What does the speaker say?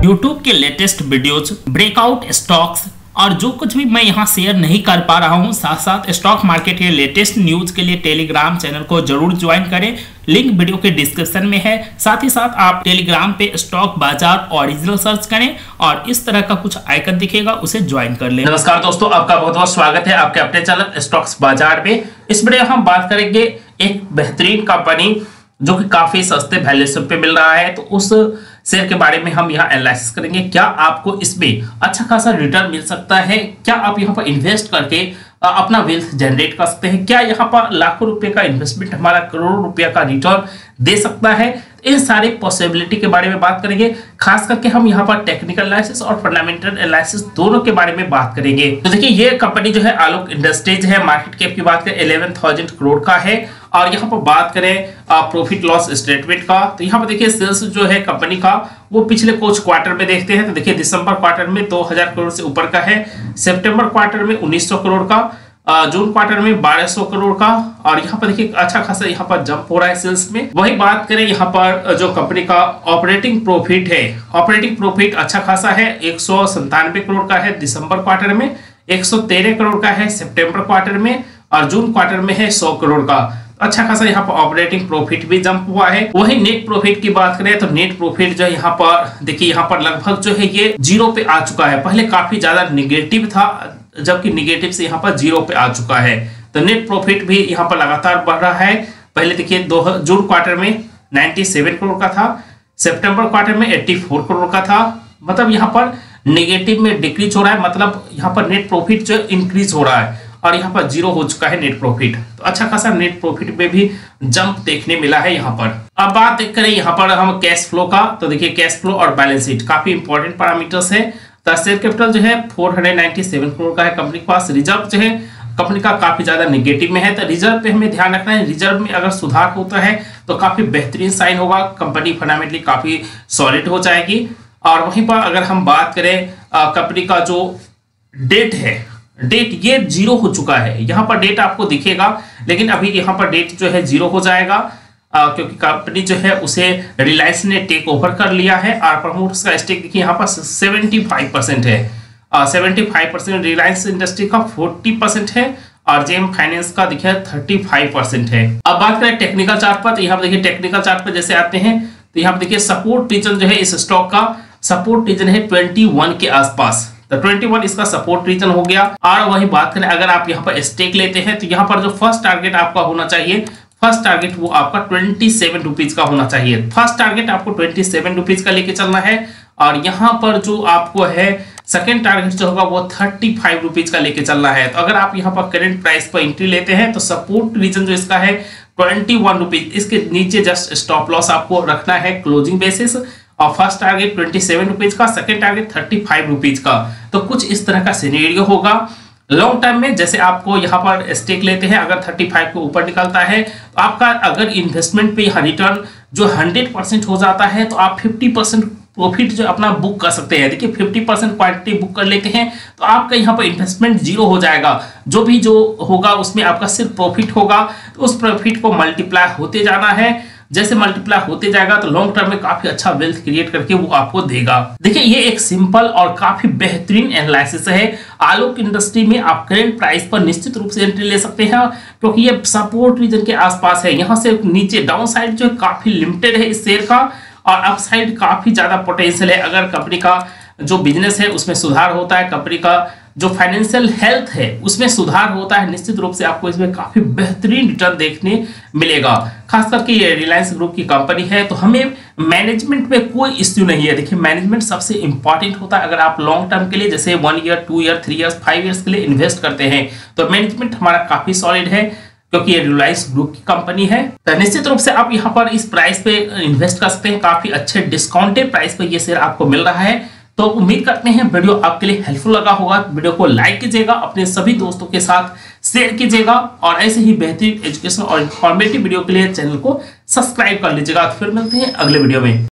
YouTube के latest videos, breakout stocks और जो कुछ भी मैं यहाँ शेयर नहीं कर पा रहा हूँ, साथ साथ स्टॉक मार्केट के लेटेस्ट न्यूज के लिए टेलीग्राम चैनल को जरूर ज्वाइन करें। लिंक वीडियो के डिस्क्रिप्शन में है। साथ ही साथ आप टेलीग्राम पे स्टॉक बाजार ओरिजिनल सर्च करें और इस तरह का कुछ आइकन दिखेगा, उसे ज्वाइन कर लें। नमस्कार दोस्तों, आपका बहुत बहुत स्वागत है आपके अपने चैनल स्टॉक्स बाजार में। इस वीडियो हम बात करेंगे एक बेहतरीन कंपनी जो कि काफी सस्ते वैल्यूएशन पे मिल रहा है, तो उस शेयर के बारे में हम यहाँ एनालिसिस करेंगे। क्या आपको इसमें अच्छा खासा रिटर्न मिल सकता है? क्या आप यहाँ पर इन्वेस्ट करके अपना वेल्थ जनरेट कर सकते हैं? क्या यहाँ पर लाखों रुपए का इन्वेस्टमेंट हमारा करोड़ों रुपया का रिटर्न दे सकता है? इन सारे पॉसिबिलिटी के बारे में बात करेंगे। खास करके हम यहाँ पर टेक्निकल एनालिसिस और फंडामेंटल एनालिसिस दोनों के बारे में बात करेंगे। तो देखिए, ये कंपनी जो है आलोक इंडस्ट्रीज है। मार्केट कैप की बात करें 11,000 करोड़ का है। और यहाँ पर बात करें प्रॉफिट लॉस स्टेटमेंट का, तो यहाँ पर देखिए सेल्स जो है कंपनी का वो पिछले कुछ क्वार्टर में देखते हैं तो देखिए दिसंबर क्वार्टर में 2000 करोड़ से ऊपर का है, सितंबर क्वार्टर में 1900 करोड़ का, जून क्वार्टर में 1200 करोड़ का। और यहाँ पर देखिए अच्छा खासा यहाँ पर जंप हो रहा है सेल्स में। वही बात करें यहाँ पर जो कंपनी का ऑपरेटिंग प्रॉफिट है, ऑपरेटिंग प्रॉफिट अच्छा खासा है, 197 करोड़ का है दिसंबर क्वार्टर में, 113 करोड़ का है सितंबर क्वार्टर में, और जून क्वार्टर में है 100 करोड़ का। अच्छा खासा यहाँ पर ऑपरेटिंग प्रॉफिट भी जंप हुआ है। वही नेट प्रॉफिट की बात करें तो नेट प्रॉफिट जो यहाँ पर देखिए यहाँ पर लगभग जो है ये 0 पे आ चुका है। पहले काफी ज्यादा निगेटिव था, जबकि निगेटिव से यहाँ पर 0 पे आ चुका है। तो नेट प्रॉफिट भी यहाँ पर लगातार बढ़ रहा है। पहले देखिए जून क्वार्टर में 97 करोड़ का था, सितंबर क्वार्टर में 84 करोड़ का था। मतलब यहाँ पर निगेटिव में डिक्रीज हो रहा है, मतलब यहाँ पर नेट प्रॉफिट जो इंक्रीज हो रहा है और यहाँ पर 0 हो चुका है नेट प्रॉफिट। तो अच्छा खासा नेट प्रॉफिट में भी जंप देखने मिला है यहाँ पर। अब बात करें यहाँ पर हम कैश फ्लो का, तो देखिए कैश फ्लो और बैलेंस शीट काफी इंपॉर्टेंट पैरामीटर्स है। तो शेयर कैपिटल जो है 497 करोड़ का है कंपनी के पास। रिजर्व जो है कंपनी का काफी ज्यादा निगेटिव में है, तो रिजर्व पे हमें ध्यान रखना है। रिजर्व में अगर सुधार होता है तो काफी बेहतरीन साइन होगा, कंपनी फंडामेंटली काफी सॉलिड हो जाएगी। और वहीं पर अगर हम बात करें कंपनी का जो डेट है, डेट ये 0 हो चुका है। यहाँ पर डेट आपको दिखेगा, लेकिन अभी यहाँ पर डेट जो है 0 हो जाएगा क्योंकि कंपनी जो है उसे रिलायंस ने टेक ओवर कर लिया है। और प्रमोटर्स का स्टेक देखिए यहाँ पर 75% है। 75% रिलायंस इंडस्ट्री का 40% है और जेम फाइनेंस का देखिए 35% है। अब बात करें टेक्निकल चार्ट पर, तो यहाँ पर देखिए टेक्निकल चार्ट पर जैसे आते हैं तो यहाँ पर देखिए सपोर्ट रीजन जो है इस स्टॉक का सपोर्ट रीजन है 21 के आसपास। तो 21 इसका सपोर्ट रीजन हो गया। और वही बात करें अगर आप यहाँ पर स्टेक लेते हैं तो यहाँ पर जो फर्स्ट टारगेट आपका होना चाहिए, फर्स्ट टारगेट वो आपका 27 रुपीज का होना चाहिए। फर्स्ट टारगेट आपको 27 रुपीज का लेके चलना है। और यहाँ पर जो आपको है सेकेंड टारगेट जो होगा वो 35 रुपीज का लेके चलना है। तो अगर आप यहाँ पर करंट प्राइस पर एंट्री लेते हैं तो सपोर्ट रीजन जो इसका है 21 रुपीज, इसके नीचे जस्ट स्टॉप लॉस आपको रखना है क्लोजिंग बेसिस। और फर्स्ट टारगेट 27 रुपीज का, सेकेंड टारगेट 35 रुपीज का। तो कुछ इस तरह का सिनेरियो होगा लॉन्ग टर्म में। जैसे आपको यहाँ पर स्टेक लेते हैं, अगर 35 के ऊपर निकलता है तो आपका अगर इन्वेस्टमेंट पे यहाँ रिटर्न जो 100% हो जाता है तो आप 50% प्रॉफिट जो अपना बुक कर सकते हैं। देखिए 50% क्वांटिटी बुक कर लेते हैं तो आपका यहाँ पर इन्वेस्टमेंट 0 हो जाएगा। जो भी जो होगा उसमें आपका सिर्फ प्रॉफिट होगा, तो उस प्रॉफिट को मल्टीप्लाई होते जाना है। जैसे मल्टीप्लाई होते जाएगा तो लॉन्ग टर्म में काफी अच्छा वेल्थ क्रिएट करके वो आपको देगा। देखिए ये एक सिंपल और काफी बेहतरीन एनालिसिस है। आलोक इंडस्ट्री में आप करंट प्राइस पर निश्चित रूप से एंट्री ले सकते हैं क्योंकि ये सपोर्ट रीजन के आसपास है। यहाँ से नीचे डाउन साइड जो है काफी लिमिटेड है इस शेयर का, और अप साइड काफी ज्यादा पोटेंशियल है। अगर कंपनी का जो बिजनेस है उसमें सुधार होता है, कंपनी का जो फाइनेंशियल हेल्थ है उसमें सुधार होता है, निश्चित रूप से आपको इसमें काफी बेहतरीन रिटर्न देखने मिलेगा। खास करके ये रिलायंस ग्रुप की कंपनी है तो हमें मैनेजमेंट में कोई इश्यू नहीं है। देखिए मैनेजमेंट सबसे इंपॉर्टेंट होता है। अगर आप लॉन्ग टर्म के लिए जैसे 1 ईयर 2 ईयर 3 ईयर्स 5 ईयर्स के लिए इन्वेस्ट करते हैं तो मैनेजमेंट हमारा काफी सॉलिड है क्योंकि ये रिलायंस ग्रुप की कंपनी है। तो निश्चित रूप से आप यहाँ पर इस प्राइस पे इन्वेस्ट कर सकते हैं। काफी अच्छे डिस्काउंटेड प्राइस पे ये शेयर आपको मिल रहा है। तो उम्मीद करते हैं वीडियो आपके लिए हेल्पफुल लगा होगा। वीडियो को लाइक कीजिएगा, अपने सभी दोस्तों के साथ शेयर कीजिएगा और ऐसे ही बेहतरीन एजुकेशन और इंफॉर्मेटिव वीडियो के लिए चैनल को सब्सक्राइब कर लीजिएगा। फिर मिलते हैं अगले वीडियो में।